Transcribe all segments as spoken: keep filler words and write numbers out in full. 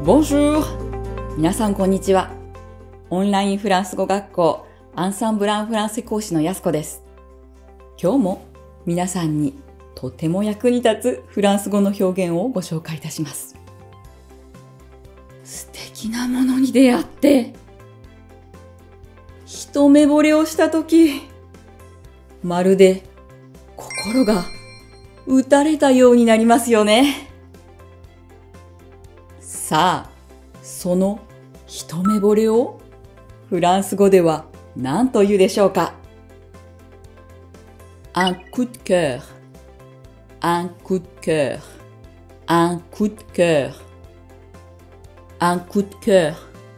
Bonjour! 皆さんこんにちは。オンラインフランス語学校アンサンブランフランセ講師のやすこです。今日も皆さんにとても役に立つフランス語の表現をご紹介いたします。素敵なものに出会って一目惚れをしたとき、まるで心が打たれたようになりますよね。さあ、その一目惚れをフランス語では何と言うでしょうか。un coup de cœur, un coup de cœur, un coup de cœur, un coup de cœur,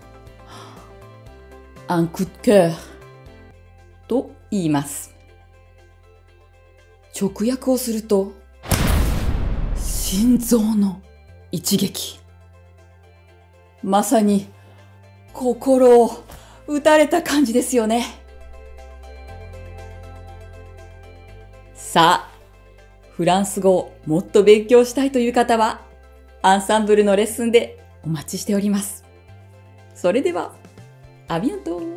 un coup de cœur と言います。直訳をすると、心臓の一撃。まさに心を打たれた感じですよね。さあ、フランス語をもっと勉強したいという方は、アンサンブルのレッスンでお待ちしております。それでは、アビアントー